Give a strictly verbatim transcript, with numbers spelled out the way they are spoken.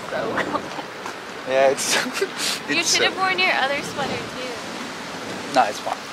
so cold. Yeah, it's. it's You should have so worn your other sweater too. No, it's fine.